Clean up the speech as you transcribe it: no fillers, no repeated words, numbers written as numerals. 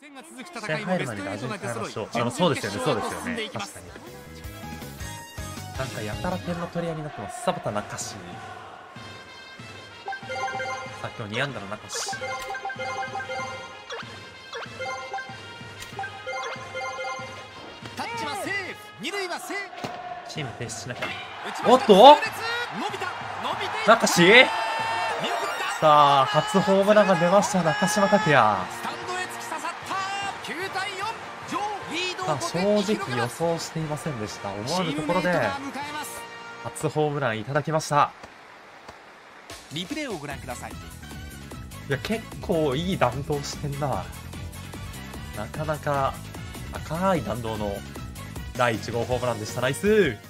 試合入る前に打順変えましょう。そうですよね、そうですよね。確かに。なんかやたら点の取り合いになってます。サバタ中志。さあ今日2安打の中志。 タッチはセーフ、二塁はセーフ。 チーム停止しなきゃ。おっと中志。さあ初ホームランが出ました中島拓也。さあ正直予想していませんでした。思わぬところで初ホームランいただきました。 リプレイをご覧ください。 いや結構いい弾道してんな。なかなか赤い弾道の第1号ホームランでした。ナイス。